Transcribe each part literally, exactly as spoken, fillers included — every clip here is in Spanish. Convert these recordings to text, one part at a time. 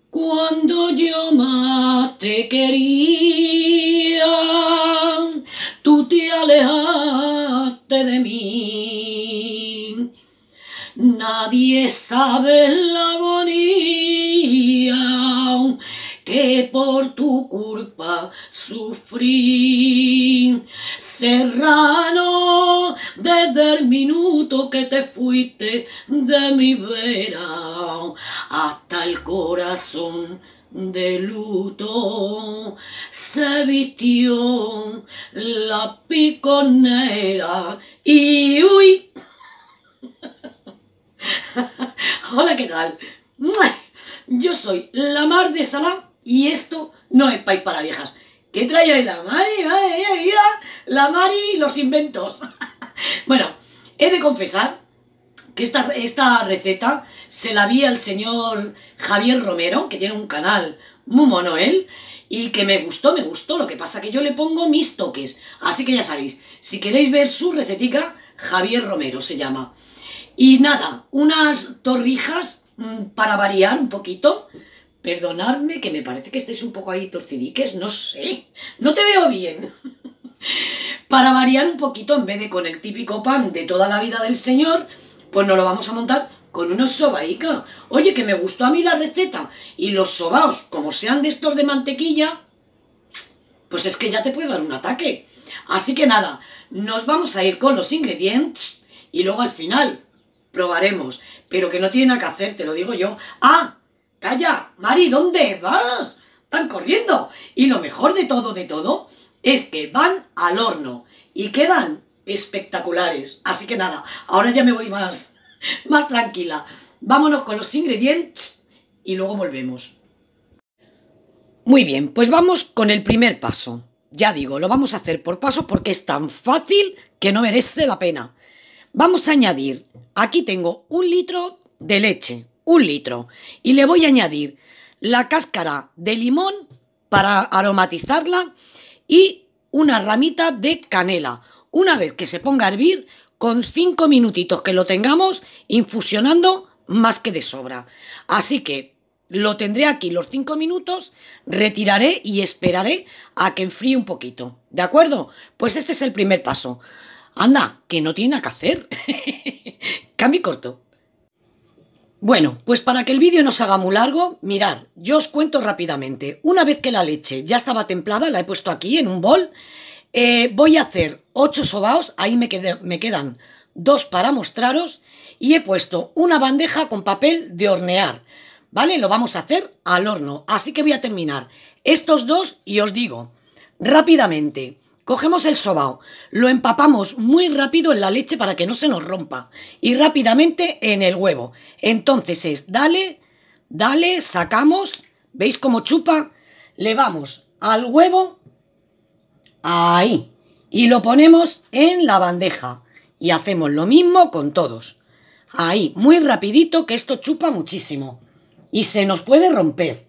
Cuando yo más te quería, tú te alejaste de mí. Nadie sabe la agonía que por tu culpa sufrí. Serrano, desde el minuto que te fuiste de mi vera hasta el corazón de luto se vistió la piconera y uy. Hola, ¿qué tal? Yo soy la Mar de Salá y esto no es país para viejas. ¿Qué trae hoy la Mari? Madre mía, vida, la Mari y los inventos. Bueno, he de confesar que esta, esta receta se la vi al señor Javier Romero, que tiene un canal muy mono él, y que me gustó, me gustó. Lo que pasa que yo le pongo mis toques. Así que ya sabéis, si queréis ver su recetica, Javier Romero se llama. Y nada, unas torrijas mmm, para variar un poquito. Perdonadme que me parece que estáis un poco ahí torcidiques, no sé, no te veo bien. Para variar un poquito, en vez de con el típico pan de toda la vida del señor, pues nos lo vamos a montar con unos sobaicas. Oye, que me gustó a mí la receta. Y los sobaos, como sean de estos de mantequilla, pues es que ya te puede dar un ataque. Así que nada, nos vamos a ir con los ingredientes y luego al final probaremos, pero que no tiene nada que hacer, te lo digo yo. ¡Ah! ¡Calla! Mari, ¿dónde vas? Están corriendo. Y lo mejor de todo, de todo, es que van al horno y quedan espectaculares. Así que nada, ahora ya me voy más, más tranquila. Vámonos con los ingredientes y luego volvemos. Muy bien, pues vamos con el primer paso. Ya digo, lo vamos a hacer por pasos porque es tan fácil que no merece la pena. Vamos a añadir, aquí tengo un litro de leche, un litro, y le voy a añadir la cáscara de limón para aromatizarla y una ramita de canela. Una vez que se ponga a hervir, con cinco minutitos que lo tengamos infusionando, más que de sobra. Así que lo tendré aquí los cinco minutos, retiraré y esperaré a que enfríe un poquito. ¿De acuerdo? Pues este es el primer paso. Anda, que no tiene nada que hacer. Cambio corto. Bueno, pues para que el vídeo no se haga muy largo, mirad, yo os cuento rápidamente. Una vez que la leche ya estaba templada, la he puesto aquí en un bol, eh, voy a hacer ocho sobaos, ahí me, qued me quedan dos para mostraros, y he puesto una bandeja con papel de hornear, ¿vale? Lo vamos a hacer al horno, así que voy a terminar estos dos y os digo rápidamente. Cogemos el sobao, lo empapamos muy rápido en la leche para que no se nos rompa y rápidamente en el huevo. Entonces es, dale, dale, sacamos, ¿veis cómo chupa? Le vamos al huevo, ahí, y lo ponemos en la bandeja y hacemos lo mismo con todos. Ahí, muy rapidito que esto chupa muchísimo y se nos puede romper.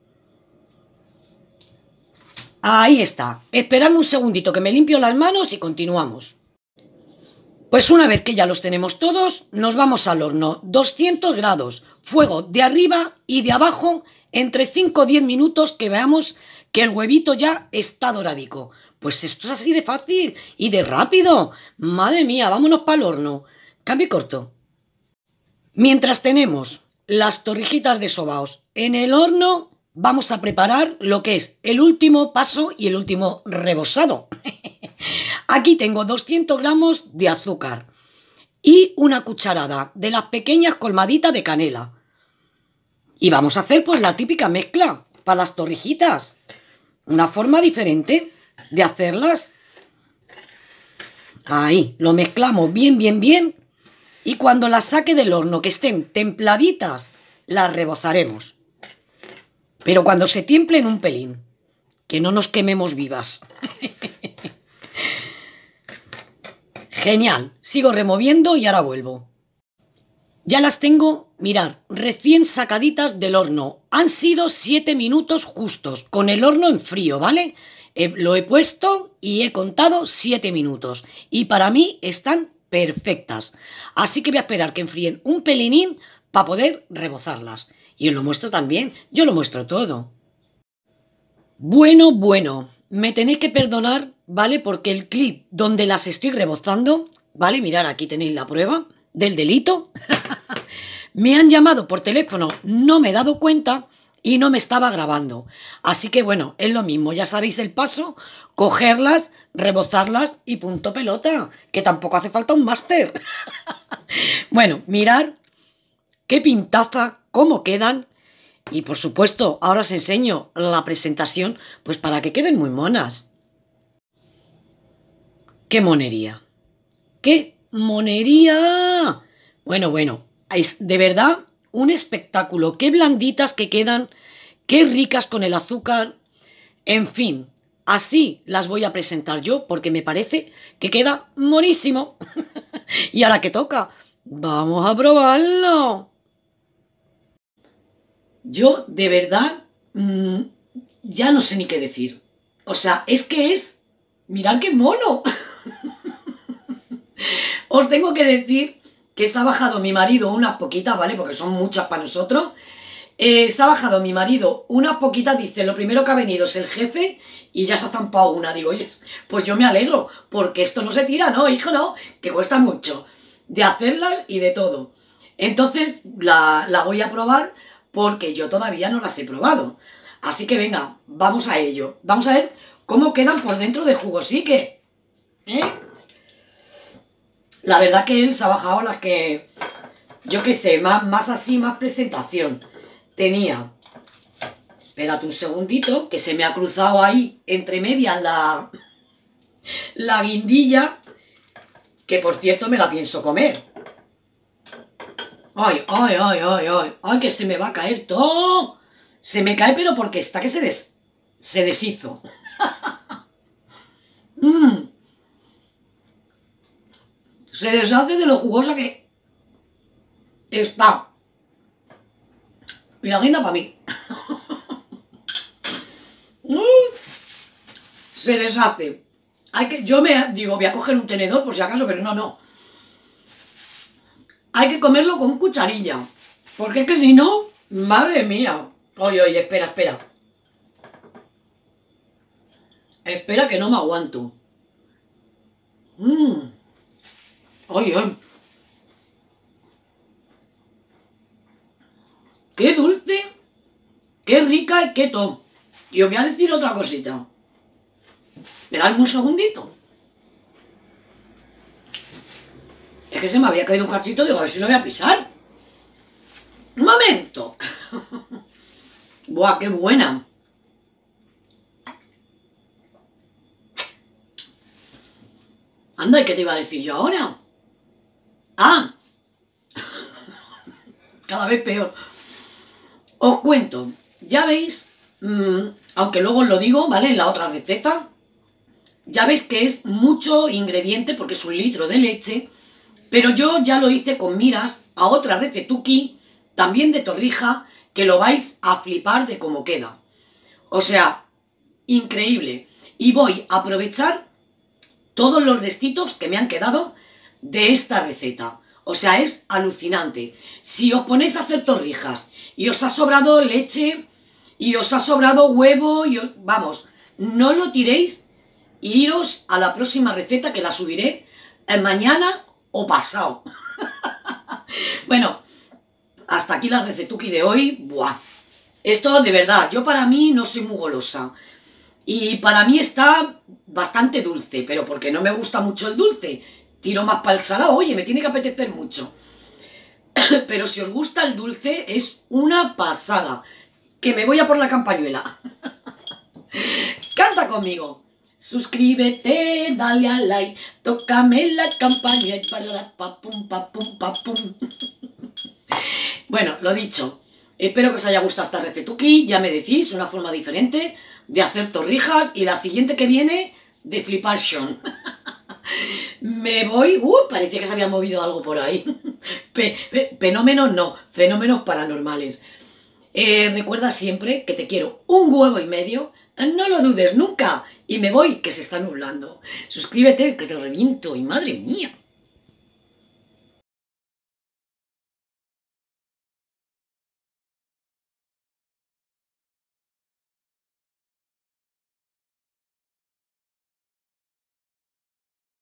Ahí está. Esperadme un segundito que me limpio las manos y continuamos. Pues una vez que ya los tenemos todos, nos vamos al horno. doscientos grados, fuego de arriba y de abajo, entre cinco o diez minutos que veamos que el huevito ya está doradico. Pues esto es así de fácil y de rápido. Madre mía, vámonos para el horno. Cambio corto. Mientras tenemos las torrijitas de sobaos en el horno, vamos a preparar lo que es el último paso y el último rebozado. Aquí tengo doscientos gramos de azúcar y una cucharada de las pequeñas colmaditas de canela. Y vamos a hacer pues la típica mezcla para las torrijitas. Una forma diferente de hacerlas. Ahí, lo mezclamos bien, bien, bien. Y cuando las saque del horno, que estén templaditas, las rebozaremos. Pero cuando se tiemplen un pelín, que no nos quememos vivas. Genial, sigo removiendo y ahora vuelvo. Ya las tengo, mirad, recién sacaditas del horno. Han sido siete minutos justos, con el horno en frío, ¿vale? Eh, lo he puesto y he contado siete minutos. Y para mí están perfectas. Así que voy a esperar que enfríen un pelinín para poder rebozarlas. Y os lo muestro también, yo lo muestro todo. Bueno, bueno, me tenéis que perdonar, ¿vale? Porque el clip donde las estoy rebozando, ¿vale? Mirad, aquí tenéis la prueba del delito. Me han llamado por teléfono, no me he dado cuenta y no me estaba grabando. Así que bueno, es lo mismo, ya sabéis el paso, cogerlas, rebozarlas y punto pelota, que tampoco hace falta un máster. Bueno, mirad qué pintaza, cómo quedan. Y por supuesto, ahora os enseño la presentación, pues para que queden muy monas. ¡Qué monería! ¡Qué monería! Bueno, bueno, es de verdad un espectáculo. ¡Qué blanditas que quedan! ¡Qué ricas con el azúcar! En fin, así las voy a presentar yo porque me parece que queda monísimo. Y ahora que toca, vamos a probarlo. Yo, de verdad, mmm, ya no sé ni qué decir. O sea, es que es... ¡Mirad qué mono! Os tengo que decir que se ha bajado mi marido unas poquitas, ¿vale? Porque son muchas para nosotros. Eh, se ha bajado mi marido unas poquitas, dice, lo primero que ha venido es el jefe y ya se ha zampado una. Digo, oye, pues yo me alegro, porque esto no se tira, ¿no, hijo? No, que cuesta mucho de hacerlas y de todo. Entonces, la, la voy a probar porque yo todavía no las he probado. Así que venga, vamos a ello. Vamos a ver cómo quedan por dentro de jugosique. ¿Eh? La verdad que él se ha bajado las que, yo qué sé, más, más así, más presentación. Tenía, espérate un segundito, que se me ha cruzado ahí entre medias la, la guindilla, que por cierto me la pienso comer. Ay, ay, ay, ay, ay, ay, que se me va a caer todo. Se me cae, pero porque está que se, des, se deshizo. mm. Se deshace de lo jugosa que está. Y la guinda para mí. Se deshace. Hay que, yo me digo, voy a coger un tenedor por si acaso, pero no, no. Hay que comerlo con cucharilla. Porque es que si no, madre mía. Oye, oye, espera, espera. Espera que no me aguanto. Mmm. Oye, oye. Qué dulce, qué rica y qué top. Y os voy a decir otra cosita. Esperadme un segundito. Es que se me había caído un cachito, digo, a ver si lo voy a pisar. Un momento. Buah, qué buena. Anda, ¿y qué te iba a decir yo ahora? Ah. Cada vez peor. Os cuento, ya veis, mmm, aunque luego os lo digo, ¿vale? En la otra receta, ya veis que es mucho ingrediente porque es un litro de leche, pero yo ya lo hice con miras a otra recetuki, también de torrija, que lo vais a flipar de cómo queda. O sea, increíble. Y voy a aprovechar todos los restitos que me han quedado de esta receta. O sea, es alucinante. Si os ponéis a hacer torrijas y os ha sobrado leche y os ha sobrado huevo, y os, vamos, no lo tiréis e iros a la próxima receta que la subiré mañana o pasado. Bueno, hasta aquí la recetuki de hoy. Buah. Esto de verdad, yo para mí no soy muy golosa. Y para mí está bastante dulce, pero porque no me gusta mucho el dulce. Tiro más para el salado, oye, me tiene que apetecer mucho. Pero si os gusta el dulce, es una pasada. Que me voy a por la campañuela. Canta conmigo. Suscríbete, dale a like, tócame la campañuela y para pa pum pa pum pa pum. Bueno, lo dicho. Espero que os haya gustado esta recetuki. Ya me decís, una forma diferente de hacer torrijas. Y la siguiente que viene, de flipar Sean. Me voy... Uh, parecía que se había movido algo por ahí. Pe, pe, fenómenos no, fenómenos paranormales. Eh, recuerda siempre que te quiero un huevo y medio. No lo dudes nunca. Y me voy, que se está nublando. Suscríbete, que te reviento. Y madre mía.